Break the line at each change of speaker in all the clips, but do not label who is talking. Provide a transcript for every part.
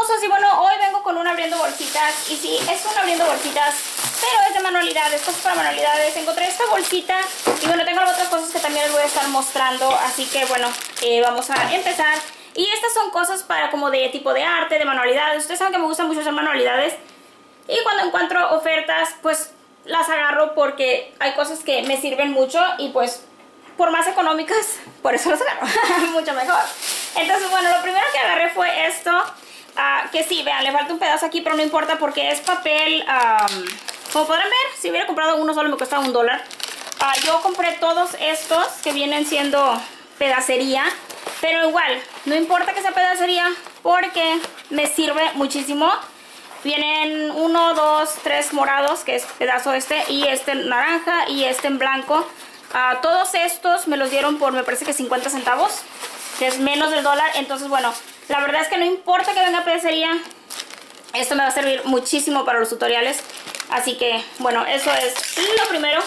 hermosos, y bueno, hoy vengo con un abriendo bolsitas. Y sí, es un abriendo bolsitas, pero es de manualidades, cosas para manualidades. Encontré esta bolsita y bueno, tengo otras cosas que también les voy a estar mostrando. Así que bueno, vamos a empezar. Y estas son cosas para como de tipo de arte, de manualidades. Ustedes saben que me gusta mucho hacer manualidades. Y cuando encuentro ofertas, pues las agarro porque hay cosas que me sirven mucho y pues por más económicas, por eso las agarro. Mucho mejor. Entonces bueno, lo primero que agarré fue esto. Que sí, vean, le falta un pedazo aquí, pero no importa porque es papel. Como podrán ver, si hubiera comprado uno solo me costaba $1. Yo compré todos estos que vienen siendo pedacería, pero igual, no importa que sea pedacería porque me sirve muchísimo. Vienen 1, 2, 3 morados, que es pedazo este, y este naranja y este en blanco. Todos estos me los dieron por, me parece que 50 centavos, que es menos del $1. Entonces bueno, la verdad es que no importa que venga pedacería, esto me va a servir muchísimo para los tutoriales. Así que bueno, eso es lo primero.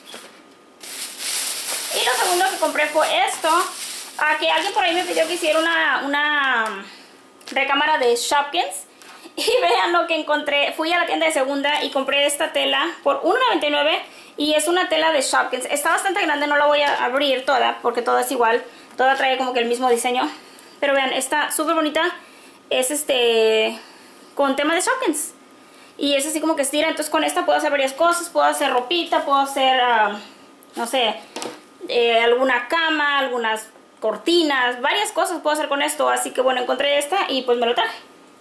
Y lo segundo que compré fue esto, que alguien por ahí me pidió que hiciera una recámara de Shopkins. Y vean lo que encontré. Fui a la tienda de segunda y compré esta tela por $1.99. Y es una tela de Shopkins. Está bastante grande, no la voy a abrir toda porque toda es igual. Toda trae como que el mismo diseño. Pero vean, está súper bonita. Es con tema de Shopkins. Y es así como que estira. Entonces con esta puedo hacer varias cosas. Puedo hacer ropita, puedo hacer, no sé, alguna cama, algunas cortinas. Varias cosas puedo hacer con esto. Así que bueno, encontré esta y pues me lo traje.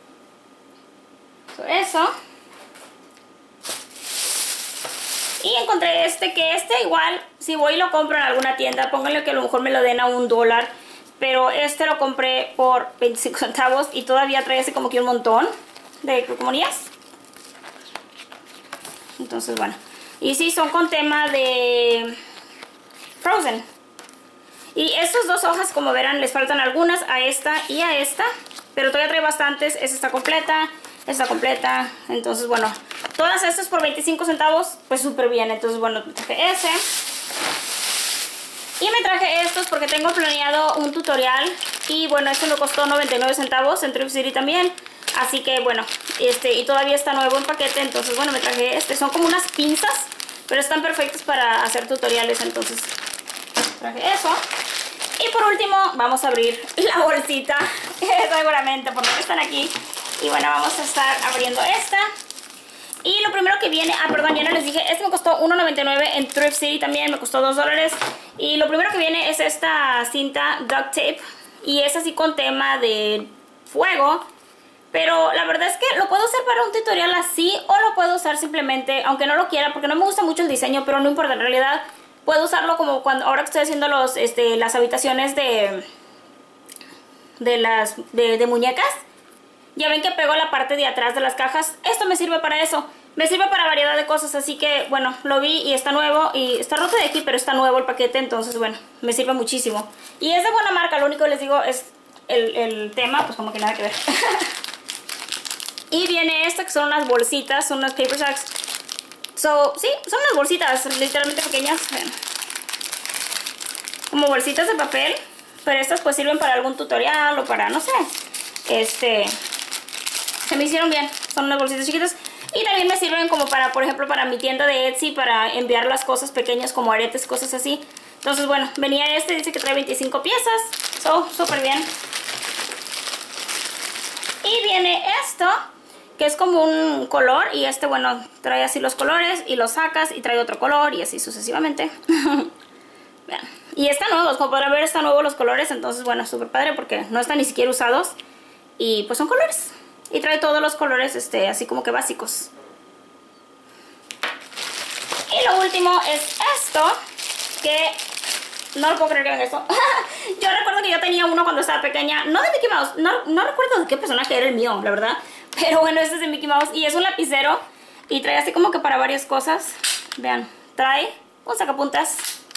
Eso. Y encontré que igual, si voy y lo compro en alguna tienda, pónganle que a lo mejor me lo den a $1. Pero lo compré por 25 centavos y todavía trae así como que un montón de calcomanías. Entonces bueno, y sí, son con tema de Frozen. Y estas dos hojas, como verán, les faltan algunas a esta y a esta, pero todavía trae bastantes. Esta está completa, esta completa. Entonces bueno, todas estas por 25 centavos, pues súper bien. Entonces bueno, me traje ese. Y me traje estos porque tengo planeado un tutorial. Y bueno, este me costó 99 centavos en Thrift City también. Así que bueno, y todavía está nuevo en paquete. Entonces bueno, me traje son como unas pinzas, pero están perfectas para hacer tutoriales. Entonces traje eso. Y por último vamos a abrir la bolsita que traigo la mente por lo que están aquí. Y bueno, vamos a estar abriendo esta. Y lo primero que viene, perdón, ya no les dije, este me costó $1.99 en Thrift City también, me costó $2. Y lo primero que viene es esta cinta duct tape. Y es así con tema de fuego. Pero la verdad es que lo puedo usar para un tutorial así, o lo puedo usar simplemente, aunque no lo quiera, porque no me gusta mucho el diseño, pero no importa, en realidad puedo usarlo como ahora que estoy haciendo las habitaciones de muñecas. Ya ven que pego la parte de atrás de las cajas. Esto me sirve para eso. Me sirve para variedad de cosas. Así que bueno, lo vi y está nuevo. Y está roto de aquí, pero está nuevo el paquete. Entonces bueno, me sirve muchísimo. Y es de buena marca. Lo único que les digo es el tema, pues como que nada que ver. Y viene esto que son unas bolsitas. Son unas paper sacks. Sí, son unas bolsitas literalmente pequeñas. Vean. Como bolsitas de papel. Pero estas pues sirven para algún tutorial o para, no sé, se me hicieron bien, son unas bolsitas chiquitas. Y también me sirven como para, por ejemplo, para mi tienda de Etsy, para enviar las cosas pequeñas como aretes, cosas así. Entonces bueno, venía dice que trae 25 piezas, súper bien. Y viene esto, que es como un color. Y bueno, trae así los colores y los sacas y trae otro color y así sucesivamente. Vean. Y está nuevo, como podrán ver, están nuevos los colores. Entonces bueno, súper padre porque no están ni siquiera usados. Y pues son colores. Y trae todos los colores así como que básicos. Y lo último es esto, que no lo puedo creer que venga esto. Yo recuerdo que yo tenía uno cuando estaba pequeña, no de Mickey Mouse, no recuerdo de qué personaje era el mío, la verdad. Pero bueno, este es de Mickey Mouse y es un lapicero. Y trae así como que para varias cosas. Vean, trae un sacapuntas,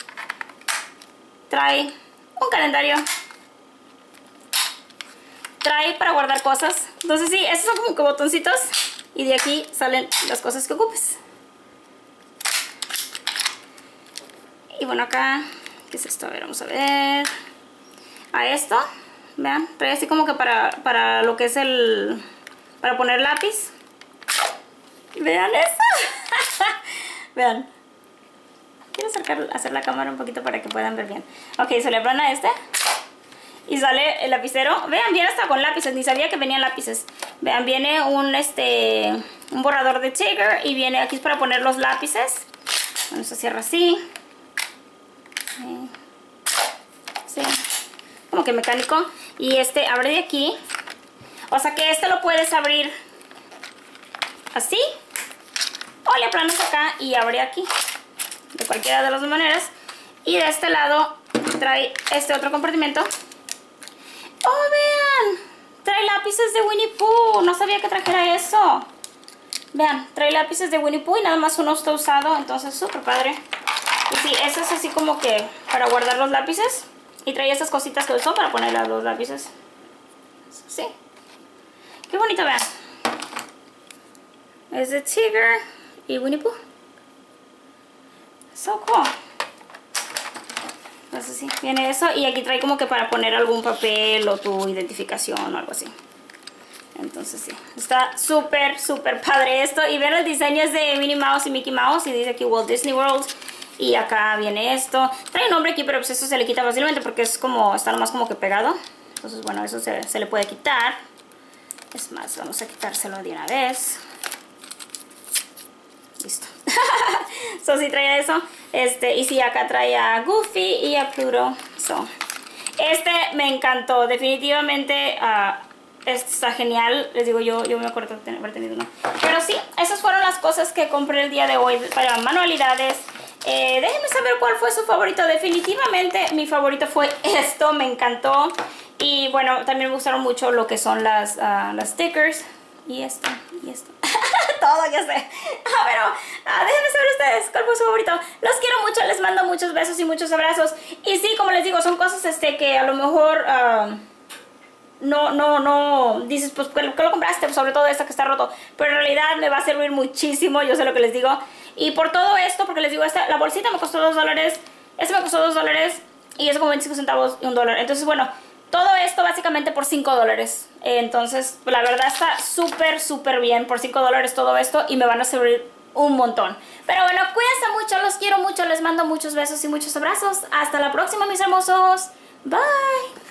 trae un calendario, trae para guardar cosas. Entonces sí, estos son como que botoncitos y de aquí salen las cosas que ocupes. Y bueno, acá, ¿qué es esto? A ver, vamos a ver. Esto, vean, trae así como que para lo que es para poner lápiz. Vean eso. Vean. Quiero hacer la cámara un poquito para que puedan ver bien. Ok, se le aplana este. Y sale el lapicero. Vean, viene hasta con lápices. Ni sabía que venían lápices. Vean, viene un borrador de Tiger. Y viene aquí para poner los lápices. Bueno, se cierra así. Sí. Como que mecánico. Y abre de aquí. O sea que lo puedes abrir así. O le aplanas acá y abre aquí. De cualquiera de las dos maneras. Y de este lado trae este otro compartimento. ¡Oh, vean! Trae lápices de Winnie Pooh. No sabía que trajera eso. Vean, trae lápices de Winnie Pooh y nada más uno está usado. Entonces, súper padre. Y sí, eso es así como que para guardar los lápices. Y trae estas cositas que usó para poner los lápices. Sí. Qué bonito, vean. Es de Tiger y Winnie Pooh. So cool. Entonces sí, viene eso. Y aquí trae como que para poner algún papel o tu identificación o algo así. Entonces sí, está súper, súper padre esto. Y ven el diseño es de Minnie Mouse y Mickey Mouse. Y dice aquí Walt Disney World. Y acá viene esto. Trae nombre aquí, pero pues eso se le quita fácilmente porque es como, está nomás como que pegado. Entonces bueno, eso se le puede quitar. Es más, vamos a quitárselo de una vez. Listo. So sí trae eso. Y sí, acá trae a Goofy y a Pluto. So, me encantó. Definitivamente está genial. Les digo, yo me acuerdo de haber tenido uno. Pero sí, esas fueron las cosas que compré el día de hoy para manualidades. Déjenme saber cuál fue su favorito. Definitivamente mi favorito fue esto. Me encantó. Y bueno, también me gustaron mucho lo que son las stickers. Y esto. Todo, ya sé. Pero déjenme saber ustedes cuál fue su favorito. Los quiero mucho, les mando muchos besos y muchos abrazos. Y sí, como les digo, son cosas que a lo mejor no dices, pues, ¿qué lo compraste? Sobre todo esta que está roto. Pero en realidad me va a servir muchísimo, yo sé lo que les digo. Y por todo esto, porque les digo, la bolsita me costó $2. Esta me costó $2 y es como 25 centavos y $1. Entonces, bueno, todo esto básicamente por $5. Entonces, la verdad está súper, súper bien. Por $5 todo esto y me van a servir un montón. Pero bueno, cuídense mucho, los quiero mucho. Les mando muchos besos y muchos abrazos. Hasta la próxima, mis hermosos. Bye.